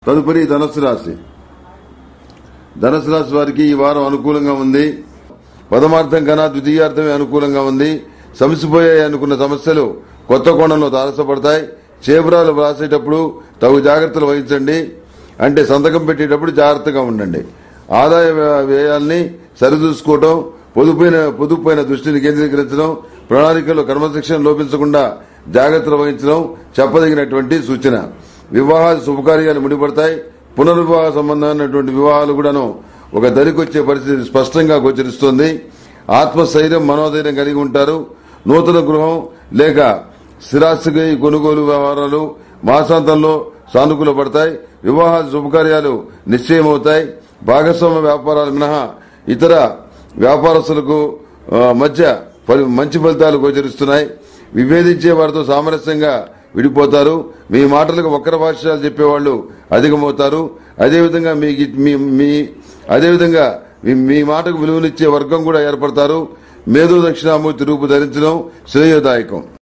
తదుపరి ధనుసు రాశి వారికి ఈ వారం అనుకూలంగా ఉంది. పదమార్థం కన్నా ద్వితీయార్థమే అనుకూలంగా ఉంది. సమసిపోయాయి అనుకున్న సమస్యలు కొత్త కోణంలో తారసపడతాయి. చేపరాలు రాసేటప్పుడు తగు జాగ్రత్తలు వహించండి. అంటే సంతకం పెట్టేటప్పుడు జాగ్రత్తగా ఉండండి. ఆదాయ వ్యయాల్ని సరిచూసుకోవడం, పొదుపుపైన దృష్టిని కేంద్రీకరించడం, ప్రణాళికల్లో క్రమశిక్షణ లోపించకుండా జాగ్రత్తలు వహించడం చెప్పదగినటువంటి సూచన. వివాహాలు శుభకార్యాలు ముడిపడతాయి. పునర్వివాహ సంబంధమైనటువంటి వివాహాలు కూడాను ఒక దరికొచ్చే పరిస్థితి స్పష్టంగా గోచరిస్తోంది. ఆత్మస్థైర్యం, మనోధైర్యం కలిగి ఉంటారు. నూతన గృహం లేక స్థిరాస్తి కొనుగోలు వ్యవహారాలు మాసాంతంలో సానుకూల పడతాయి. వివాహాలు శుభకార్యాలు నిశ్చయమవుతాయి. భాగస్వామ్య వ్యాపారాలు మినహా ఇతర వ్యాపారస్తులకు మధ్య మంచి ఫలితాలు గోచరిస్తున్నాయి. విభేదించే వారితో సామరస్యంగా విడిపోతారు. మీ మాటలకు వక్ర భాష్యాలు చెప్పేవాళ్లు అధికమవుతారు. అదేవిధంగా మీ మాటకు విలువనిచ్చే వర్గం కూడా ఏర్పడతారు. మేధో దక్షిణామూర్తి రూపు ధరించడం శ్రేయోదాయకం.